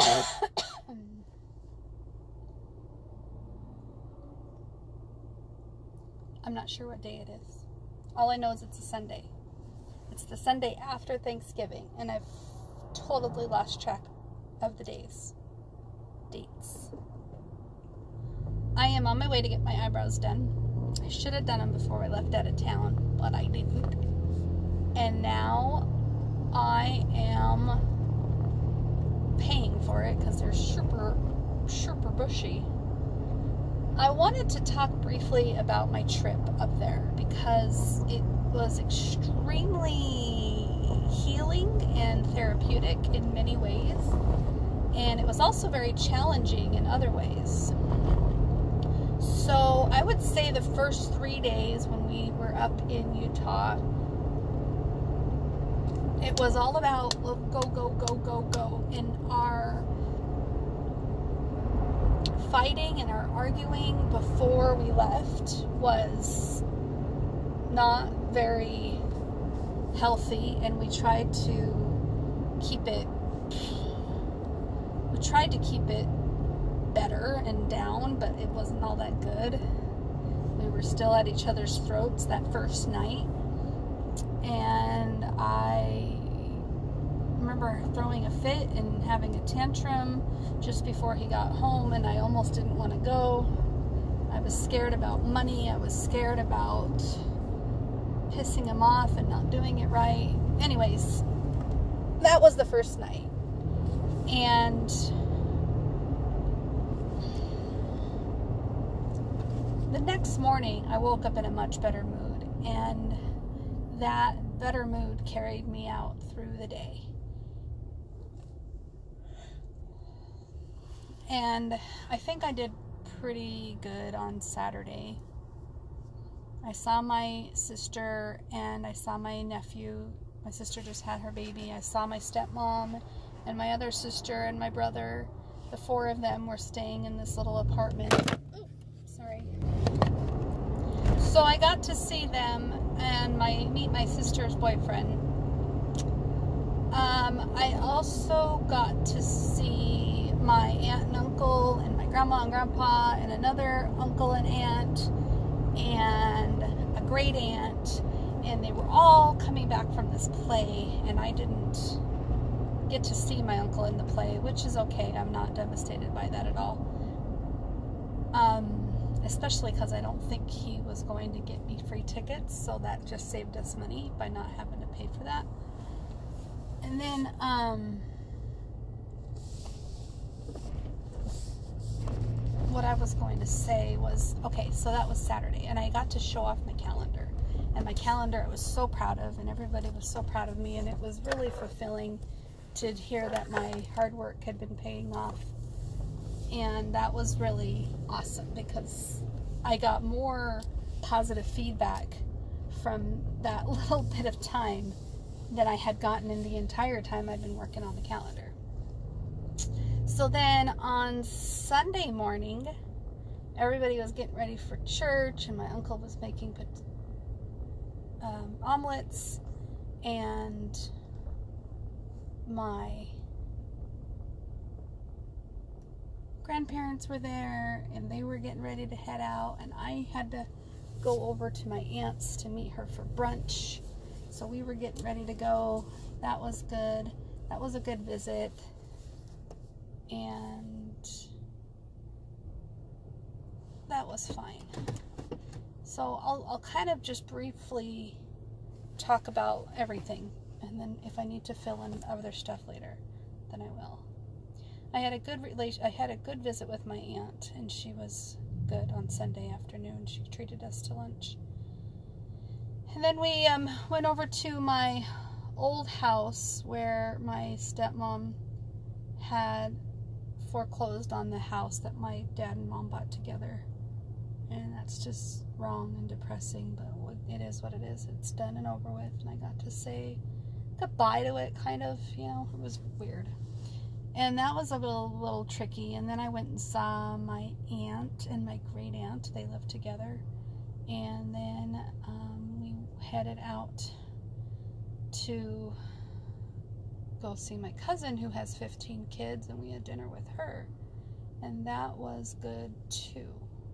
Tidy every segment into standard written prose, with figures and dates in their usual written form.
I'm not sure what day it is. All I know is it's a Sunday. It's the Sunday after Thanksgiving, and I've totally lost track of the dates. I am on my way to get my eyebrows done. I should have done them before I left out of town, but I didn't. And now I am paying for it because they're super bushy. I wanted to talk briefly about my trip up there because it was extremely healing and therapeutic in many ways, and it was also very challenging in other ways. So I would say the first 3 days when we were up in Utah, it was all about go, and our fighting and our arguing before we left was not very healthy, and we tried to keep it better and down, but it wasn't all that good. We were still at each other's throats that first night, and I remember throwing a fit and having a tantrum just before he got home, and I almost didn't want to go. I was scared about money. I was scared about pissing him off and not doing it right. Anyways, that was the first night. And the next morning, I woke up in a much better mood, and that better mood carried me out through the day. And I think I did pretty good on Saturday. I saw my sister and I saw my nephew. My sister just had her baby. I saw my stepmom and my other sister and my brother. The 4 of them were staying in this little apartment. Ooh, sorry. So I got to see them and meet my sister's boyfriend. I also got to see my aunt and uncle and my grandma and grandpa and another uncle and aunt and a great aunt, and they were all coming back from this play, and I didn't get to see my uncle in the play, which is okay. I'm not devastated by that at all. Especially because I don't think he was going to get me free tickets, so that just saved us money by not having to pay for that. And then, what I was going to say was, okay, so that was Saturday, and I got to show off my calendar. And my calendar I was so proud of, and everybody was so proud of me, and it was really fulfilling to hear that my hard work had been paying off. And that was really awesome because I got more positive feedback from that little bit of time than I had gotten in the entire time I'd been working on the calendar. So then on Sunday morning, everybody was getting ready for church, and my uncle was making omelets, and my grandparents were there, and they were getting ready to head out, and I had to go over to my aunt's to meet her for brunch. So we were getting ready to go. That was good. That was a good visit. And that was fine. So I'll kind of just briefly talk about everything, and then if I need to fill in other stuff later, then I will. I had a good visit with my aunt, and she was good on Sunday afternoon. She treated us to lunch. And then we went over to my old house where my stepmom had foreclosed on the house that my dad and mom bought together. And that's just wrong and depressing, but it is what it is. It's done and over with, and I got to say goodbye to it, kind of, you know. It was weird. And that was a little tricky. And then I went and saw my aunt and my great aunt. They lived together. And then we headed out to go see my cousin who has 15 kids, and we had dinner with her. And that was good too.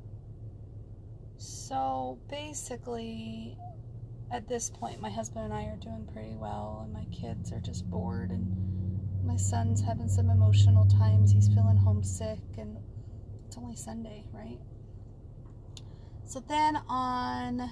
So basically, at this point, my husband and I are doing pretty well, and my kids are just bored, and my son's having some emotional times. He's feeling homesick, and it's only Sunday, right? So then on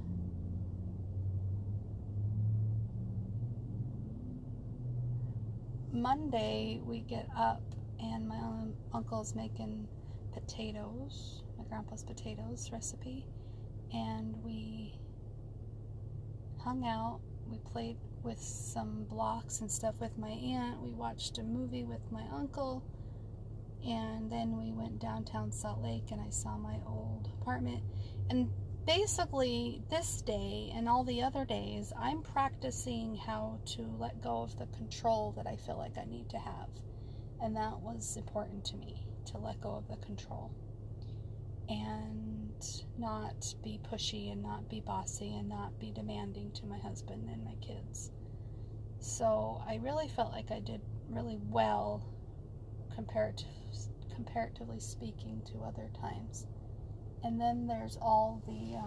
Monday, we get up, and my uncle's making potatoes, my grandpa's potatoes recipe, and we hung out. We played with some blocks and stuff with my aunt. We watched a movie with my uncle, and then we went downtown Salt Lake, and I saw my old apartment. And basically this day and all the other days, I'm practicing how to let go of the control that I feel like I need to have. And that was important to me, to let go of the control and not be pushy and not be bossy and not be demanding to my husband and my kids. So I really felt like I did really well comparatively speaking to other times. And then there's all the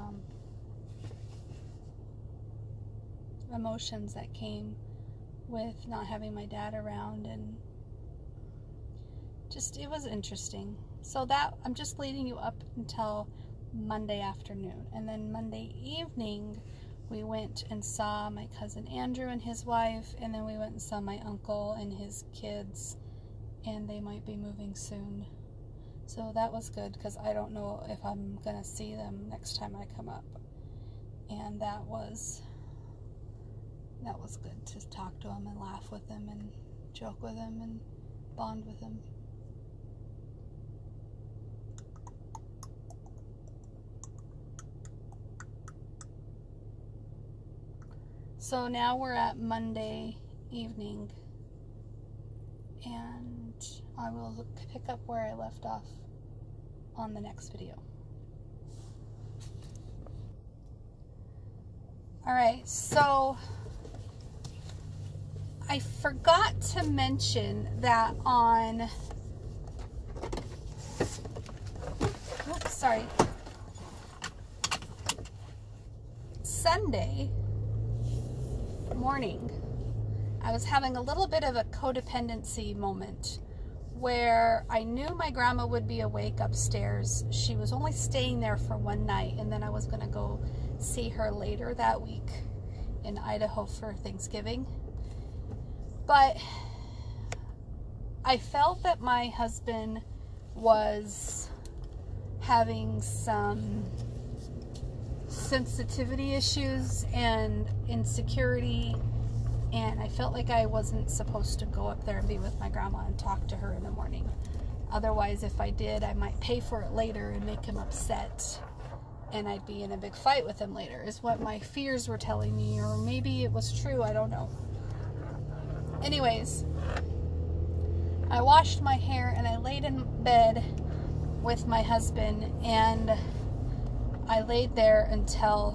emotions that came with not having my dad around, and just, it was interesting. So that, I'm just leading you up until Monday afternoon. And then Monday evening, we went and saw my cousin Andrew and his wife, and then we went and saw my uncle and his kids, and they might be moving soon. So that was good, because I don't know if I'm going to see them next time I come up. And that was good to talk to them and laugh with them and joke with them and bond with them. So now we're at Monday evening, and I will pick up where I left off on the next video. Alright, so I forgot to mention that on Sunday morning, I was having a little bit of a codependency moment where I knew my grandma would be awake upstairs. She was only staying there for one night, and then I was going to go see her later that week in Idaho for Thanksgiving. But I felt that my husband was having some sensitivity issues and insecurity, and I felt like I wasn't supposed to go up there and be with my grandma and talk to her in the morning. Otherwise, if I did, I might pay for it later and make him upset, and I'd be in a big fight with him later, is what my fears were telling me, or maybe it was true, I don't know. Anyways, I washed my hair and I laid in bed with my husband, and I laid there until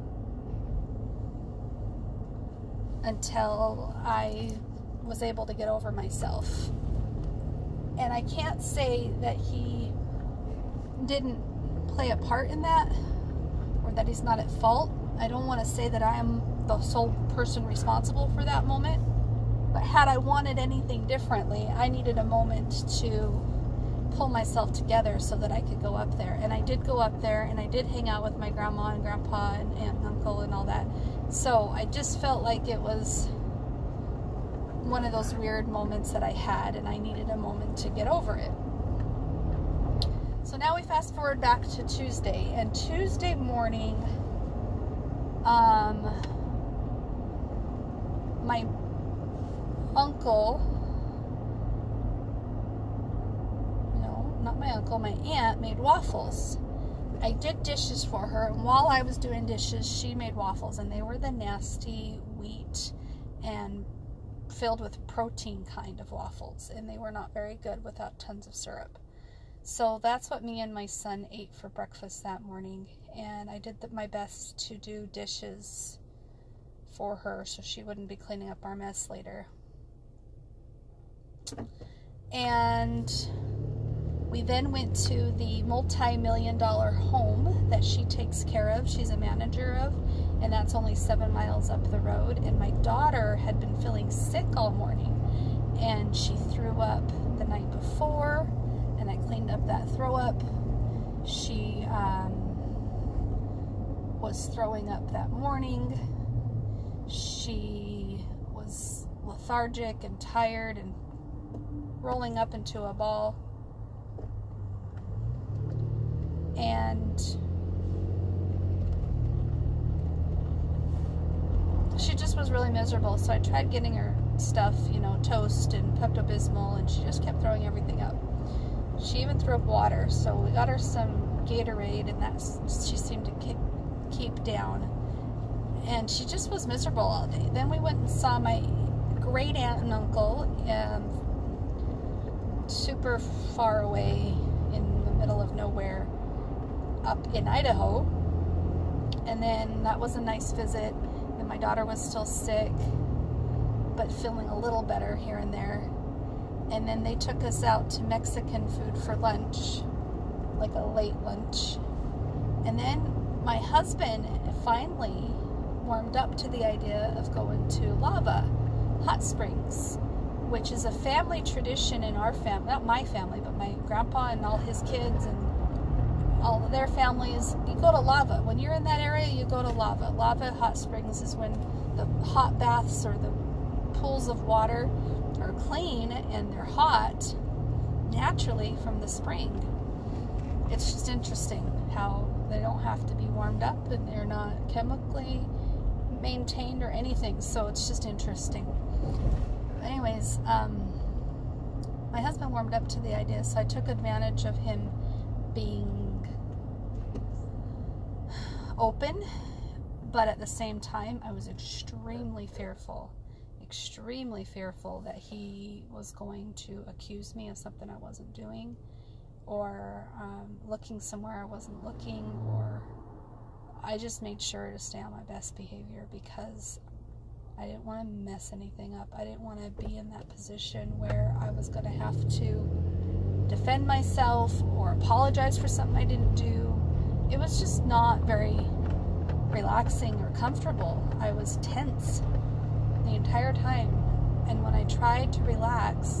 I was able to get over myself. And I can't say that he didn't play a part in that, or that he's not at fault. I don't want to say that I am the sole person responsible for that moment, but had I wanted anything differently, I needed a moment to pull myself together so that I could go up there. And I did go up there, and I did hang out with my grandma and grandpa and aunt and uncle and all that. So I just felt like it was one of those weird moments that I had, and I needed a moment to get over it. So now we fast forward back to Tuesday, and Tuesday morning, my my aunt made waffles. I did dishes for her, and while I was doing dishes, she made waffles, and they were the nasty wheat and filled with protein kind of waffles, and they were not very good without tons of syrup. So that's what me and my son ate for breakfast that morning, and I did my best to do dishes for her so she wouldn't be cleaning up our mess later. And we then went to the multi-million-dollar home that she takes care of. She's a manager of, and that's only 7 miles up the road. And my daughter had been feeling sick all morning, and she threw up the night before, and I cleaned up that throw up. She was throwing up that morning. She was lethargic and tired and rolling up into a ball. And she just was really miserable. So I tried getting her stuff, you know, toast and Pepto-Bismol, and she just kept throwing everything up. She even threw up water. So we got her some Gatorade, and that she seemed to keep down. And she just was miserable all day. Then we went and saw my great aunt and uncle, super far away in the middle of nowhere, up in Idaho. And then that was a nice visit. And my daughter was still sick, but feeling a little better here and there. And then they took us out to Mexican food for lunch, like a late lunch. And then my husband finally warmed up to the idea of going to Lava Hot Springs, which is a family tradition in our family, not my family, but my grandpa and all his kids and all of their families. You go to Lava. When you're in that area, you go to Lava. Lava Hot Springs is when the hot baths or the pools of water are clean and they're hot naturally from the spring. It's just interesting how they don't have to be warmed up and they're not chemically maintained or anything, so it's just interesting. Anyways, my husband warmed up to the idea, so I took advantage of him being open, but at the same time I was extremely fearful that he was going to accuse me of something I wasn't doing, or looking somewhere I wasn't looking, or I just made sure to stay on my best behavior because I didn't want to mess anything up. I didn't want to be in that position where I was going to have to defend myself or apologize for something I didn't do. It was just not very relaxing or comfortable. I was tense the entire time. And when I tried to relax,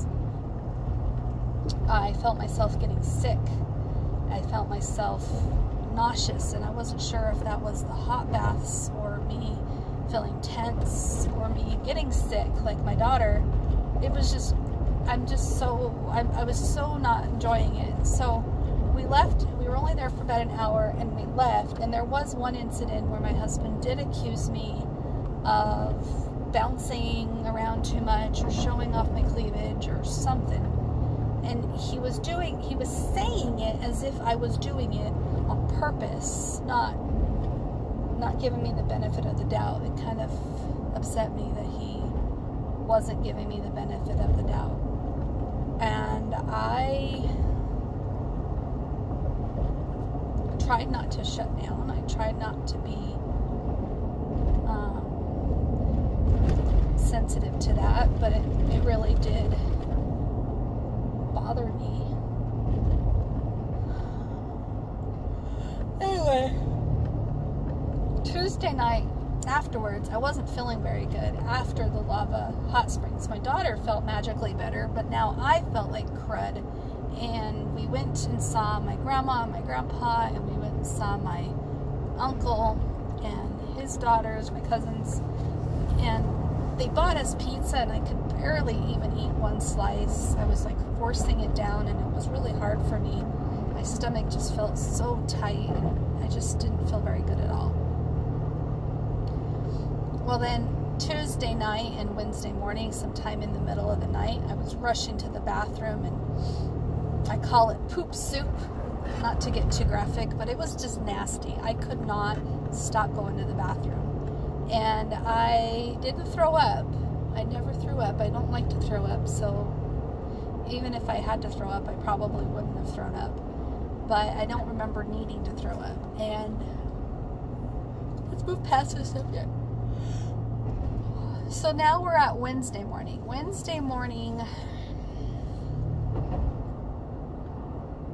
I felt myself getting sick. I felt myself nauseous, and I wasn't sure if that was the hot baths or me feeling tense or me getting sick like my daughter. It was just, I was so not enjoying it. So we left. We were only there for about an hour and we left, and there was one incident where my husband did accuse me of bouncing around too much or showing off my cleavage or something. And he was saying it as if I was doing it on purpose, not giving me the benefit of the doubt. It kind of upset me that he wasn't giving me the benefit of the doubt. And I tried not to shut down. I tried not to be sensitive to that, but it really did bother me. Anyway, Tuesday night afterwards, I wasn't feeling very good after the Lava Hot Springs. My daughter felt magically better, but now I felt like crud. And we went and saw my grandma and my grandpa, and we went and saw my uncle and his daughters, my cousins, and they bought us pizza, and I could barely even eat one slice. I was like forcing it down, and it was really hard for me. My stomach just felt so tight, and I just didn't feel very good at all. Well, then Tuesday night and Wednesday morning, sometime in the middle of the night, I was rushing to the bathroom, and I call it poop soup, not to get too graphic, but it was just nasty. I could not stop going to the bathroom. And I didn't throw up. I never threw up. I don't like to throw up, so even if I had to throw up, I probably wouldn't have thrown up. But I don't remember needing to throw up. And let's move past this subject. So now we're at Wednesday morning. Wednesday morning,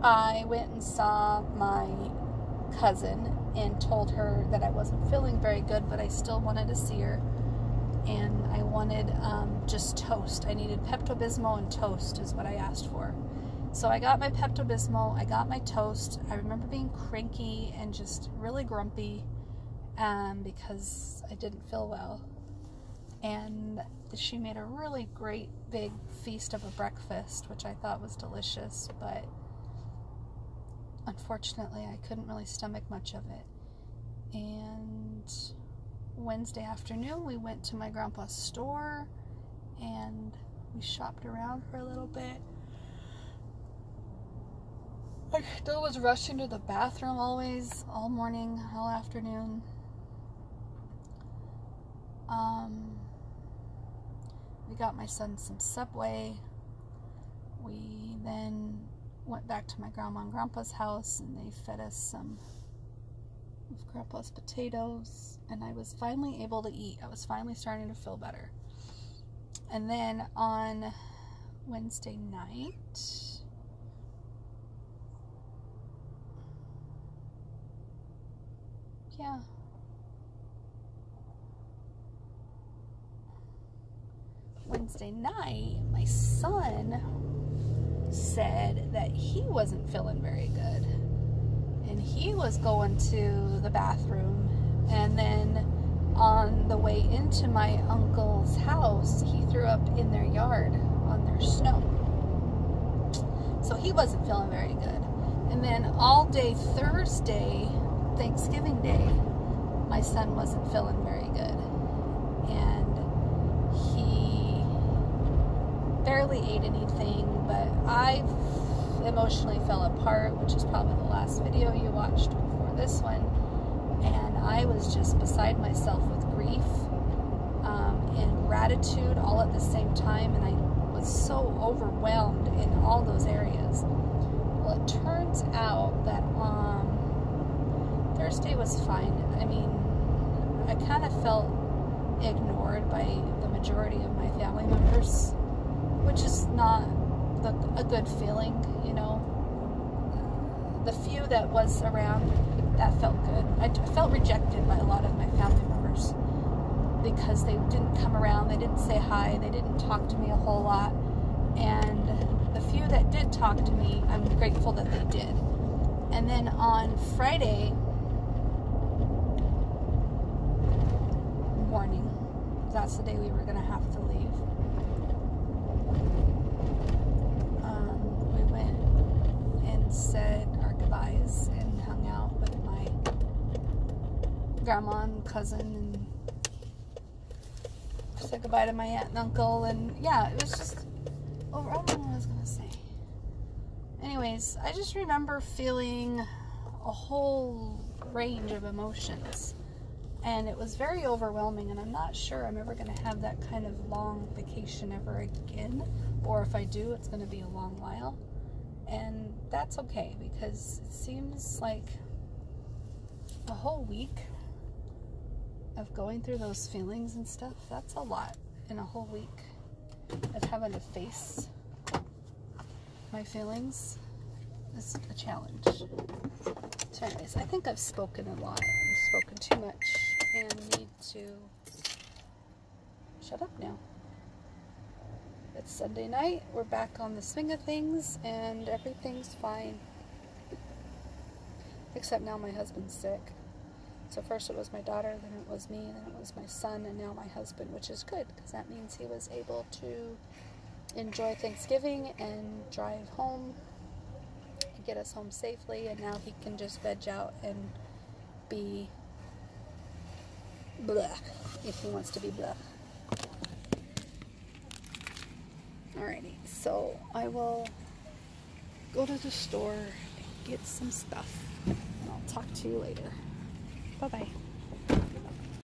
I went and saw my cousin and told her that I wasn't feeling very good, but I still wanted to see her. And I wanted just toast. I needed Pepto-Bismol and toast is what I asked for. So I got my Pepto-Bismol, I got my toast. I remember being cranky and just really grumpy because I didn't feel well. And she made a really great big feast of a breakfast, which I thought was delicious, but unfortunately I couldn't really stomach much of it. And Wednesday afternoon we went to my grandpa's store and we shopped around for a little bit. I still was rushing to the bathroom always, all morning, all afternoon. We got my son some Subway. We then went back to my grandma and grandpa's house and they fed us some of grandpa's potatoes, and I was finally able to eat. I was finally starting to feel better. And then on Wednesday night, my son said that he wasn't feeling very good. And he was going to the bathroom. And then on the way into my uncle's house, he threw up in their yard on their snow. So he wasn't feeling very good. And then all day Thursday, Thanksgiving Day, my son wasn't feeling very good. And he barely ate anything, but I emotionally fell apart, which is probably the last video you watched before this one. And I was just beside myself with grief and gratitude all at the same time, and I was so overwhelmed in all those areas. Well, it turns out that Thursday was fine. I mean, I kind of felt ignored by the majority of my family members, which is not a good feeling, you know. The few that was around, that felt good. I felt rejected by a lot of my family members because they didn't come around, they didn't say hi, they didn't talk to me a whole lot. And the few that did talk to me, I'm grateful that they did. And then on Friday morning, that's the day we were going to have to leave. We went and said our goodbyes and hung out with my grandma and cousin and said goodbye to my aunt and uncle. And yeah, it was just, I don't know what I was going to say. Anyways, I just remember feeling a whole range of emotions. And it was very overwhelming, and I'm not sure I'm ever going to have that kind of long vacation ever again. Or if I do, it's going to be a long while. And that's okay, because it seems like a whole week of going through those feelings and stuff, that's a lot in a whole week of having to face my feelings. It's a challenge. So anyways, I think I've spoken a lot and spoken too much and need to shut up now. It's Sunday night, we're back on the swing of things and everything's fine. Except now my husband's sick. So first it was my daughter, then it was me, then it was my son, and now my husband, which is good because that means he was able to enjoy Thanksgiving and drive home and get us home safely, and now he can just veg out and be blah if he wants to be blah. Alrighty, so I will go to the store and get some stuff, and I'll talk to you later. Bye-bye.